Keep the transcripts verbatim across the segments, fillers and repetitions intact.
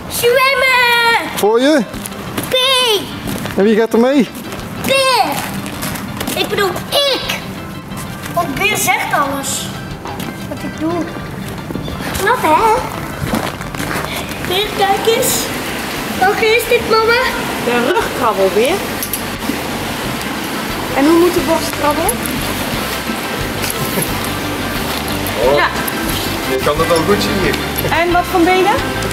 Zwemmen! Voor je? P! En wie gaat er mee? Peer! Ik bedoel ik! Want Peer zegt alles. Wat ik doe. Knap hè? Peer, kijk eens. Welke is dit, mama? De rugkrabbel weer. En hoe moet de borstkrabbel? Oh, ja. Je kan het wel goed zien hier. En wat voor benen?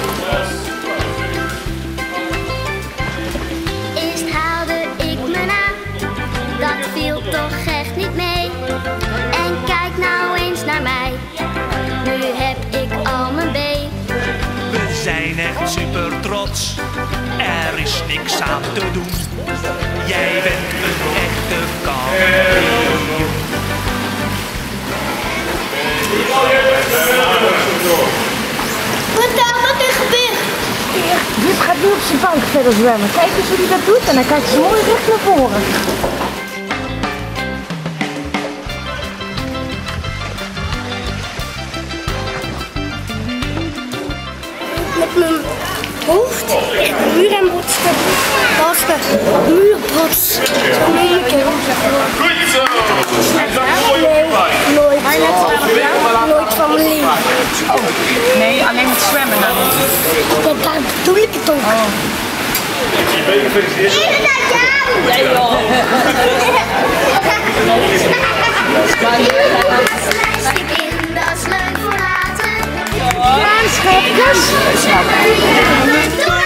Eerst haalde ik me na. Dat viel toch echt niet mee. En kijk nou eens naar mij. Nu heb ik al mijn been. We zijn echt super trots, er is niks aan te doen. Jij bent een echte kampioen. Wat daar, wat er gebeurt? Dit gaat nu op zijn buik verder zwemmen. Kijk eens hoe hij dat doet en dan kijkt ze mooi recht naar voren. Met mijn hoofd tegen de muur en botste. Botste. Muurbots. Zo noem ik het. Goed zo! Nee, nooit. Nooit van mijn leven. Oh. Nee, alleen het zwemmen dan. Ja, daar bedoel ik het ook. Je bent gefeliciteerd. Inderdaad, jou! Nee joh. Dat is leuk voor later. Ja, schatjes. Doei!